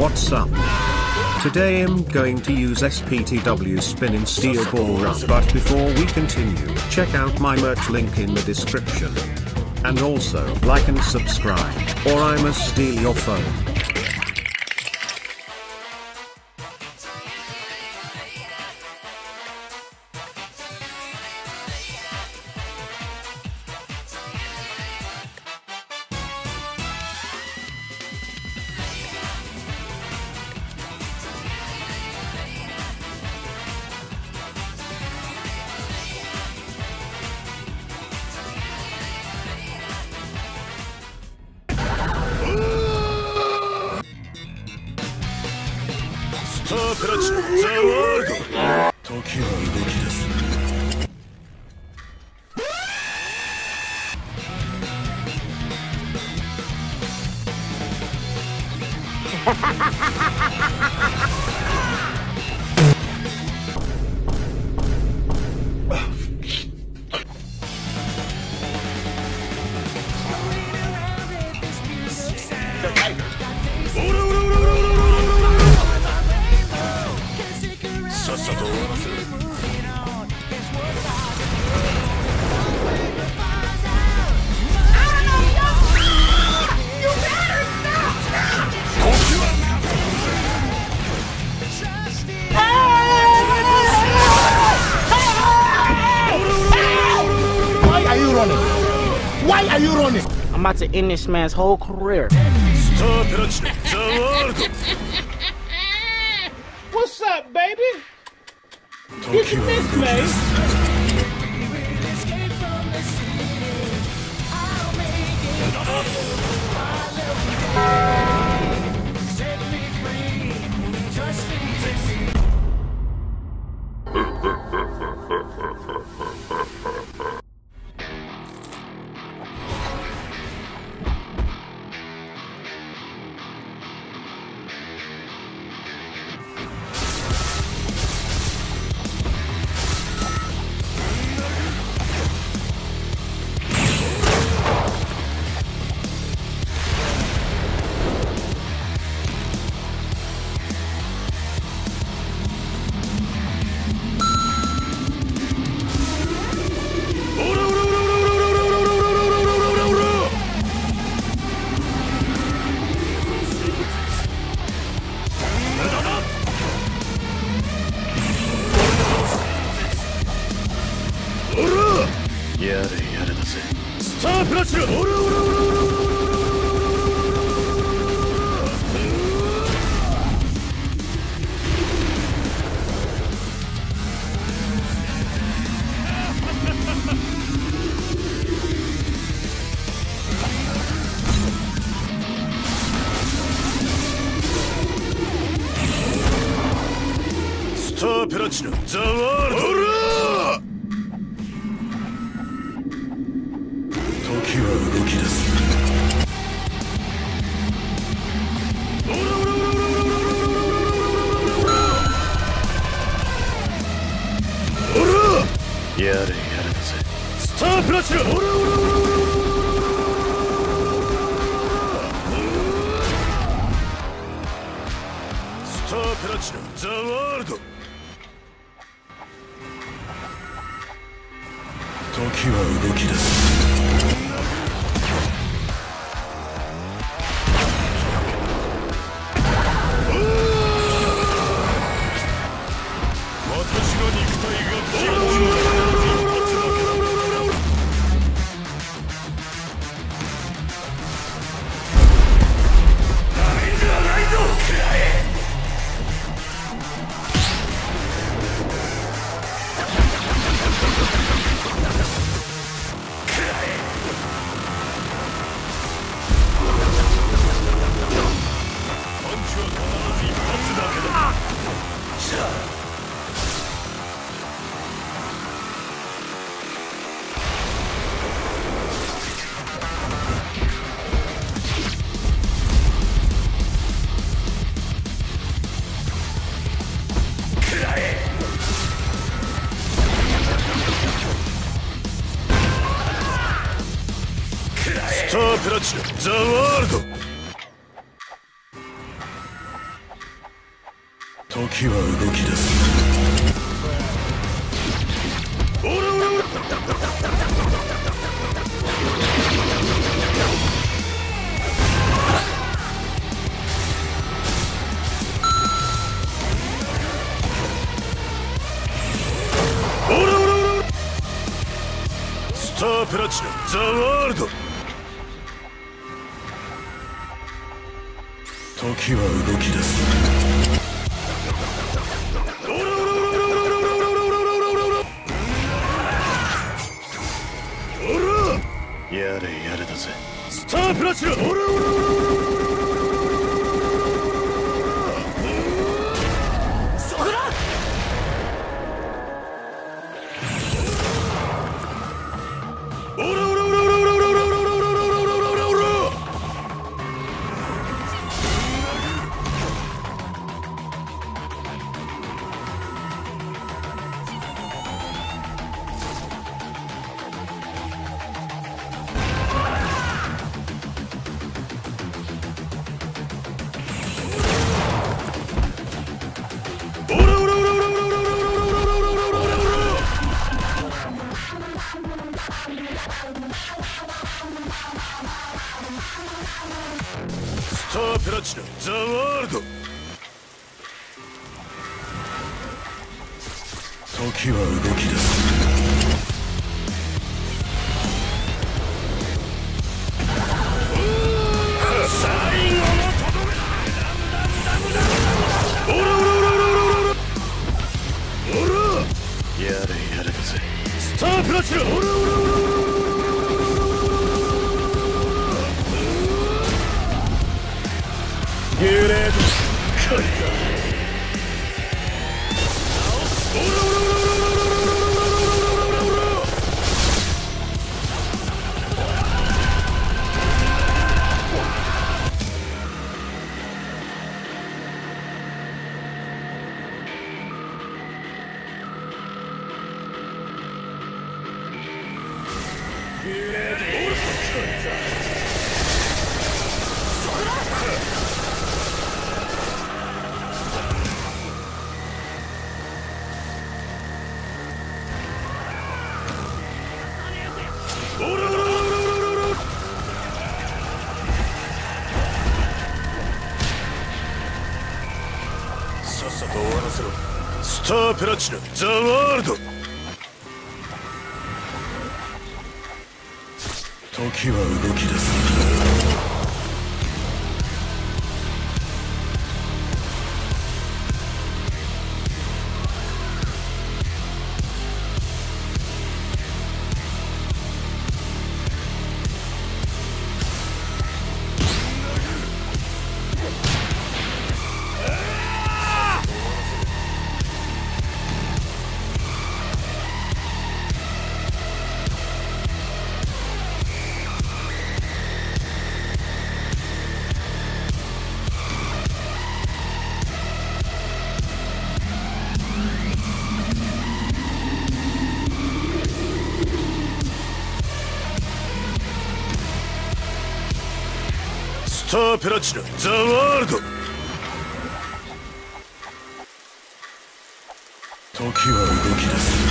what's up? Today I'm going to use SPTW Spin in Steel Ball Run, but before we continue, check out my merch link in the description. And also, like and subscribe, or I must steal your phone. スタープラチナザワールド時は動き出すさっさと終わらせる。 Why are you running? Why are you running? I'm about to end this man's whole career. スタープラチナザワールド What's up, baby? Did you miss me?やれやれだぜスタープラチナスタープラチナザワールド時は動き出すやれやれだぜスタープラチナスタープラチナザワールド時は動き出すスタープラチナザワールド時は動き出す。オラオラオラ。オラオラオラ。スタープラチナザワールド。時は動き出す。やれやれだぜ。スタープラチナ。スタープラチナザワールド。時は動き出す。最後のとどめ。オラオラオラオラオラオラ。やれやれだぜ。スタープラチナ。オラオラオラオラ。グレードカリカ。さっさと終わらせろ。スタープラチナザワールド。時は動き出す。スタープラチナザワールド。時は動き出す。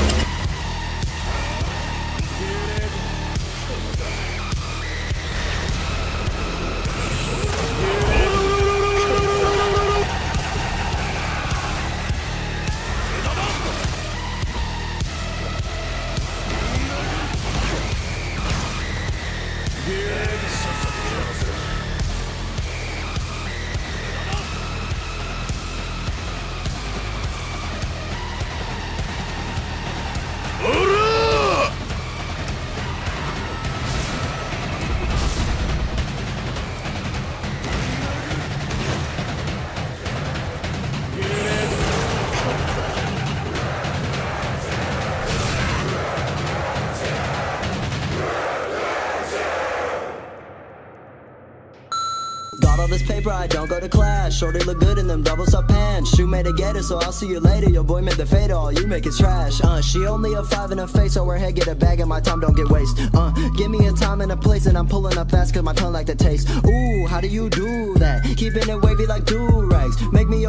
Got all this paper, I don't go to class. Shorty look good in them double-up pants. Shoe made to get it, so I'll see you later. Your boy made the fade, all you make is trash. She only a 5 in her face, so her head get a bag and my time don't get waste. Give me a time and a place and I'm pulling up fast cause my tongue like the taste. Ooh, how do you do that? Keeping it wavy like do-rags. Make me